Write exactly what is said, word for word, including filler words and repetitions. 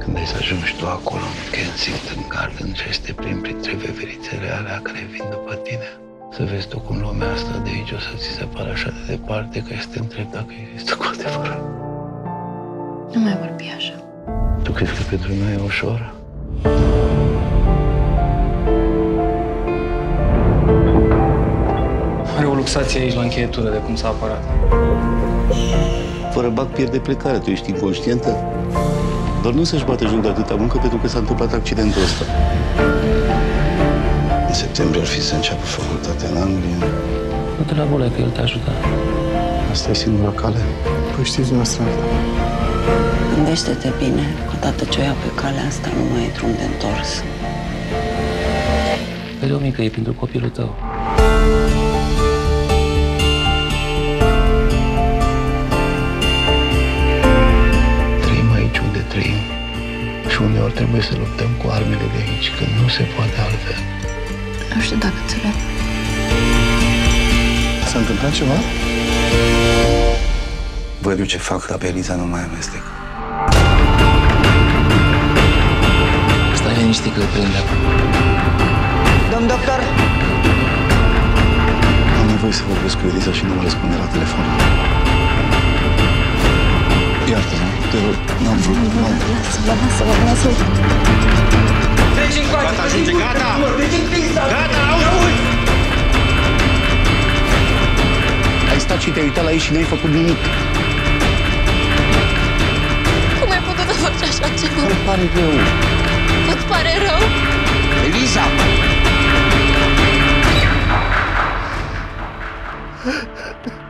Când ai să ajungi tu acolo, în Kensington Gardens, și este prin printre veverițele alea care vin după tine, să vezi tu cum lumea asta de aici o să ți se pară așa de departe că este întreb dacă există cu adevărat. Nu mai vorbi așa. Tu crezi că pentru noi e ușor? Are o luxație aici la încheietură de cum s-a apărat. Fără bac pierde plecarea, tu ești inconștientă? Doar nu să-și bate joc de atâta muncă pentru că s-a întâmplat accidentul ăsta. În septembrie ar fi să înceapă facultatea în Anglia. Nu te la bolă, că el te ajută. Asta e singura cale. Păi știți dumneavoastră. Gândește-te bine, odată ce o ia pe calea asta, nu mai e drum de întors. Vede o mică, e pentru copilul tău. Trăim aici unde trăim și uneori trebuie să luptăm cu armele de aici, când nu se poate altfel. Nu știu dacă înțeleg. S-a întâmplat ceva? Văd eu ce fac, dar pe Eliza nu mai amestec. Stai liniștit că îl prindem. Domn doctor! Am nevoie să vorbesc cu Eliza și nu mă răspunde la telefon. Iartă-mă, te rog, n-am vrut, n-am vrut. Lasă-vă, lasă-vă, lasă-vă! Treci încoace! Gata, ajunge, gata! Gata, auzi! Ai stat și te-ai uitat la ei și n-ai făcut nimic. Cum ai putut să faci așa ceva? Îmi pare rău. Îți pare rău? Eliza!